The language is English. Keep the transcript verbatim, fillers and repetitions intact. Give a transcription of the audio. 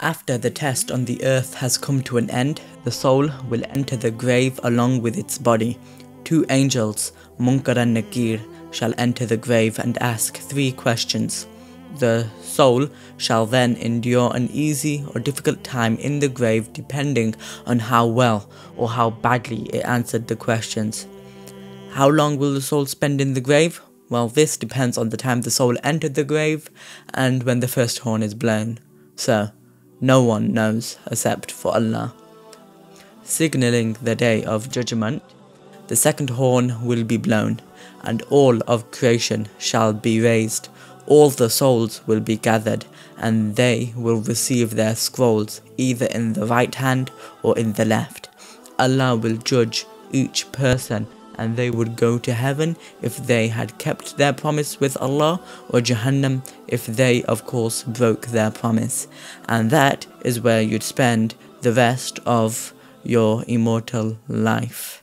After the test on the earth has come to an end, the soul will enter the grave along with its body. Two angels, Munkar and Nakir, shall enter the grave and ask three questions. The soul shall then endure an easy or difficult time in the grave depending on how well or how badly it answered the questions. How long will the soul spend in the grave? Well, this depends on the time the soul entered the grave and when the first horn is blown. So, no one knows except for Allah. Signalling the day of judgment, the second horn will be blown, and all of creation shall be raised. All the souls will be gathered, and they will receive their scrolls either in the right hand or in the left. Allah will judge each person, and they would go to heaven if they had kept their promise with Allah, or Jahannam if they of course broke their promise. And that is where you'd spend the rest of your immortal life.